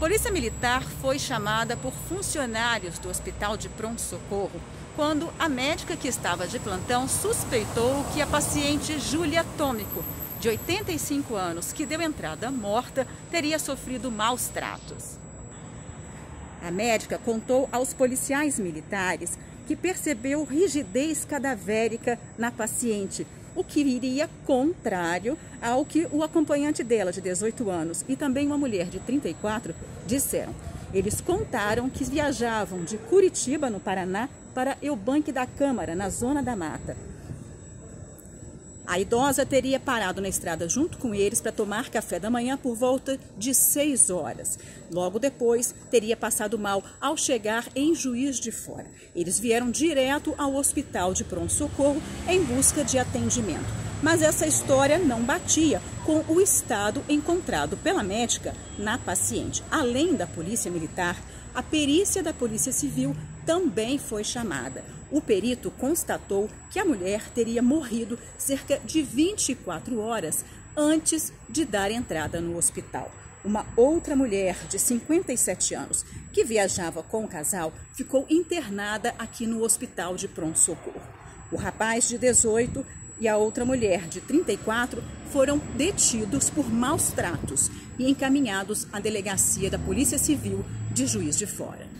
Polícia Militar foi chamada por funcionários do Hospital de Pronto-Socorro quando a médica que estava de plantão suspeitou que a paciente Júlia Tômico, de 85 anos, que deu entrada morta, teria sofrido maus tratos. A médica contou aos policiais militares que percebeu rigidez cadavérica na paciente, o que iria contrário ao que o acompanhante dela, de 18 anos, e também uma mulher de 34, disseram. Eles contaram que viajavam de Curitiba, no Paraná, para Eubanque da Câmara, na Zona da Mata. A idosa teria parado na estrada junto com eles para tomar café da manhã por volta de 6 horas. Logo depois, teria passado mal ao chegar em Juiz de Fora. Eles vieram direto ao Hospital de Pronto-Socorro em busca de atendimento. Mas essa história não batia com o estado encontrado pela médica na paciente. Além da Polícia Militar, a perícia da Polícia Civil também foi chamada. O perito constatou que a mulher teria morrido cerca de 24 horas antes de dar entrada no hospital. Uma outra mulher de 57 anos, que viajava com o casal, ficou internada aqui no Hospital de Pronto-Socorro. O rapaz de 18 e a outra mulher de 34 foram detidos por maus tratos e encaminhados à delegacia da Polícia Civil de Juiz de Fora.